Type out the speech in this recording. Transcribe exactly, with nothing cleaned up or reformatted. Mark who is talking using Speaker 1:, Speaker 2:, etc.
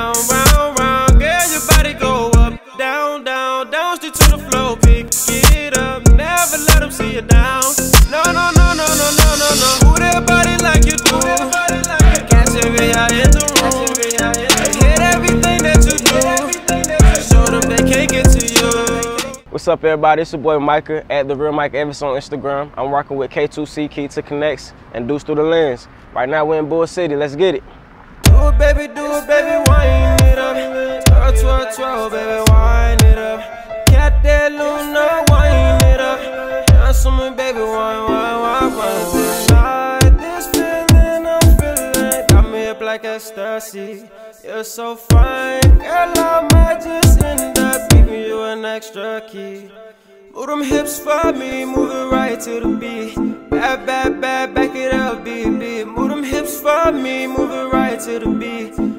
Speaker 1: round, round, round. Girl, your body go up, down, down, down, straight to the floor. Pick it up, never let them see you down. No, no, no, no, no, no, no, no. Who that body like you do? Catch every eye in the room. Hit everything that you do. Show them they can't get to you.
Speaker 2: What's up, everybody? It's your boy Micah at The Real Mike Evans on Instagram. I'm working with K two C Key to Connects and Deuce Through the Lens. Right now we're in Bull City. Let's get it.
Speaker 1: Do it, baby, do it, baby, wind it up. twelve, twelve, twelve, baby, wind it up. Cat that Luna, wind it up. Dance on me, baby, wine, wine, wine, wine. Tonight, this feeling I'm feeling got me up like ecstasy. You're so fine, girl, I might just end up giving you an extra key. Move them hips for me, move it right to the beat. Bad, bad, bad, back it up, beat, beat. Move them hips for me, move it right to the beat.